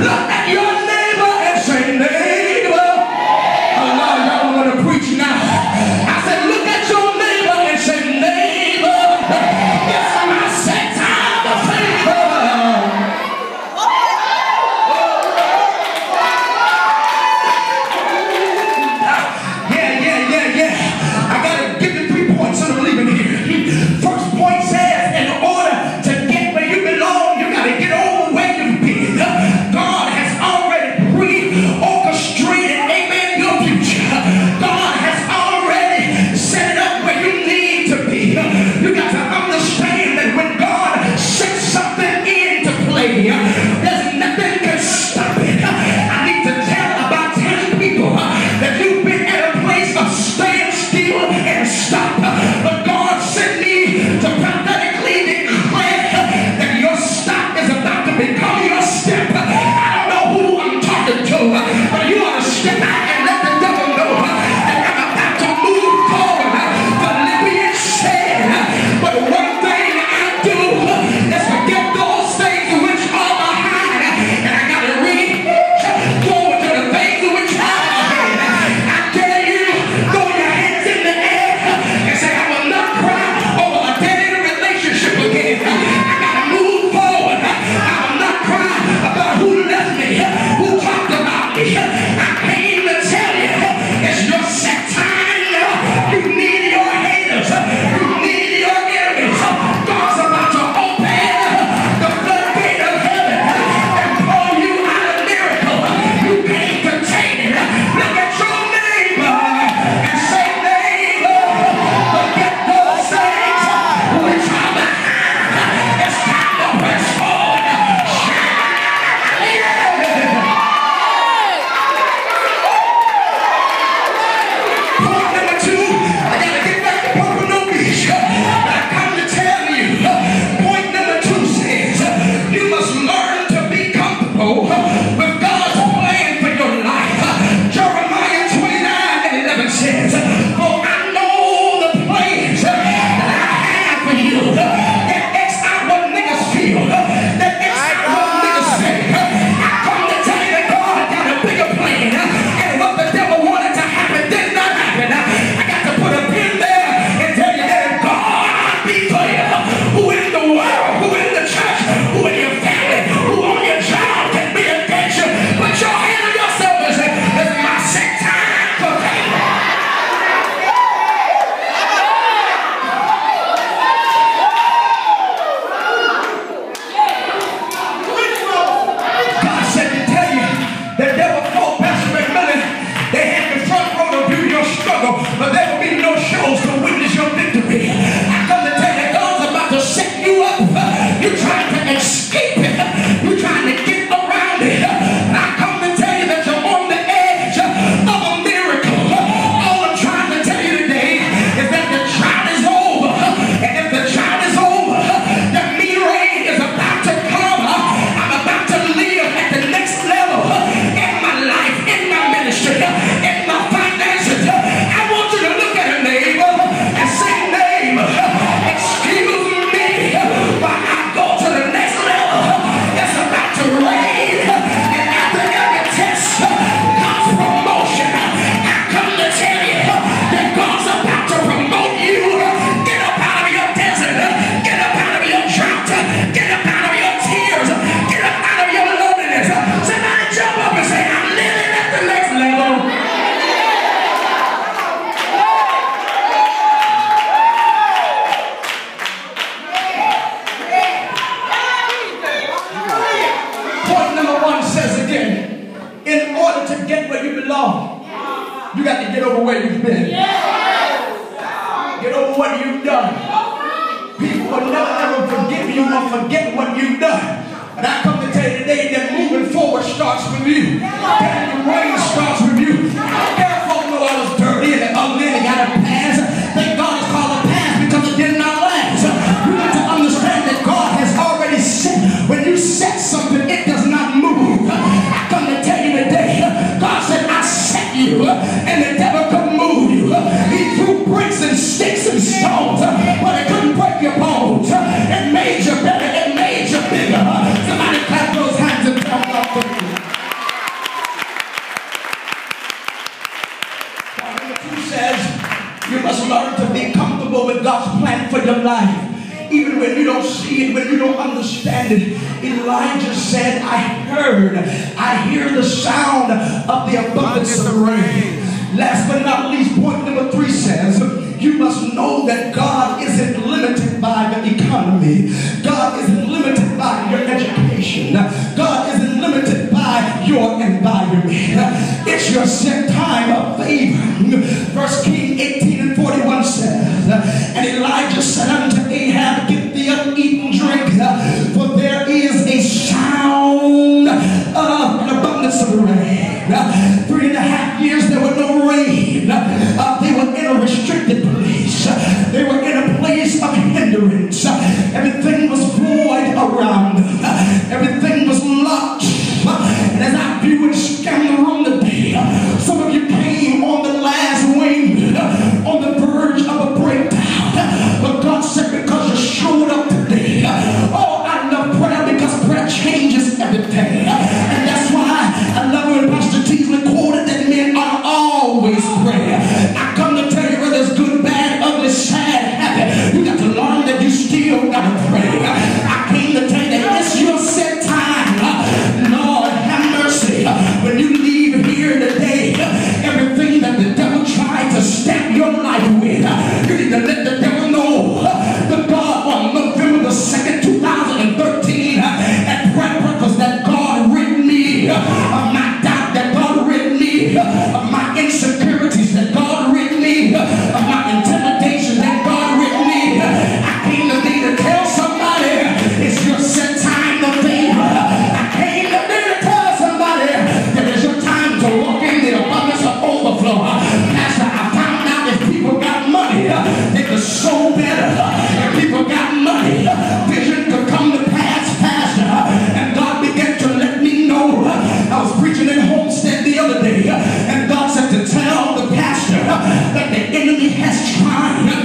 Look at your neighbor and say, neighbor. Allah, y'all don't want to preach now. I said, look at your neighbor and say, neighbor. It's my set time of favor. Yeah. I got to give you 3 points and I'm leaving here. First point says, in order to get where you belong, you got to get over where you've been. God has already pre-orchestrated, amen, your future. God has already set it up where you need to be. You got to understand that when God sets something into play, there's nothing can stop it. I need to tell about 10 people that you've been at a place of stand still and stop. But God sent me to prophetically declare that your stop is about to become your step. I don't know who I'm talking to, but you ought to step out and let the devil know that I'm about to move forward. Philippians said, but one thing I do is forget those things which are behind, and I got to reach forward to the things which are ahead. I dare you, throw your hands in the air and say, I will not cry over a dead relationship again. I got to move forward. I will not cry about who left me, who talked about me. I came to tell you, it's your set time. You need your haters. You need your enemies. God's about to open the floodgate of heaven and pour you out a miracle. You can't contain it. Look at your neighbor and say, neighbor, forget those things which are behind. It's time to press forward. Point number 2, I got to get back to Pompano Beach. I come to tell you, point number 2 says, you must learn to be comfortable with God's plan for your life. Jeremiah 29:11 says, for I know the plans that I have for you. That X out what niggas feel. That X out what niggas say. I come to tell you that God got a bigger plan. And what the devil wanted to happen did not happen. I got to put a pin there and tell you that God be for you. Who in the world, who in the church, who in your family, who on your job can be against you. Put your hand on yourself and say, this is my set time for favor. God said to tell you that there were 4 Pastor McMillan. They had the front row to view your struggle, but there will be no shows to witness your victory. I come to tell you, God's about to set you up. You're trying to escape it. You're trying to get around it. I come to tell you that you're on the edge of a miracle. All I'm trying to tell you today is that the drought is over. And if the drought is over, the mean rain is about to come. I'm about to live at the next level in my life, in my ministry, in my finances. I want you to look at a neighbor and say, neighbor, excuse me while I go to the next level. It's about to rain, and after every test comes promotion. I come to tell you that God's about to promote you. Get up out of your desert. Get up out of your drought. Get up out of your tears. Get up out of your loneliness. Somebody jump up and say, I'm living at the next level. Point number 1 says again, in order to get where you belong, you got to get over where you've been. Get over what you've done. People will never ever forgive you or forget what you've done. And I come to tell you today that moving forward starts with you. That the rain starts with you. Folk know I was dirty and ugly and got a past. Thank God it's called a past because it did not last. You need to understand that God has already set. When you set something, it does not move. I come to tell you today, God said, I set you, and the devil couldn't move you. He threw bricks and sticks and stones, but it couldn't break your bones. It made you better. It made you bigger. Somebody clap those hands and tell God for you. life. Even when you don't see it, when you don't understand it, Elijah said, I hear the sound of the abundance of rain. Last but not least, point number 3 says, you must know that God isn't limited by the economy. God isn't limited by your education. God isn't limited by your environment. It's your set time of favor. 1 Kings 18:41 says, and Elijah said unto Ahab, get thee up, eat and drink, for there is a sound of an abundance of rain. 3.5 years there were no rain. They were in a restricted place. They were in a place of hindrance. Everything was void around them. Everything was locked. And as I view and scan the room today, some of you came on the last wing, on the verge of a breakdown. But God said, because you showed up today, oh, I love prayer because prayer changes everything. And that's why I love when Pastor Teasley quoted that men are always praying. I come to tell you whether it's good, bad, ugly, sad, happy, you got to learn that you still got to pray. I came to tell you that it's your set time. Lord, have mercy. When you leave here today, everything that the devil tried to stamp your life with, you need to let the devil know the God on November the 2nd, 2013, at prayer breakfast, that God rid me of my doubt, that God rid me of my insecurities, that God rid me of my intimidation, that God rid me. I came today to tell somebody it's your set time of favor. I came today to tell somebody that it's your time to walk in the abundance of overflow. Pastor, I found out if people got money, they could sow better. If people got money, vision could come to pass faster. And God began to let me know. I was preaching in Homestead the other day, and God said to tell the pastor that the enemy has tried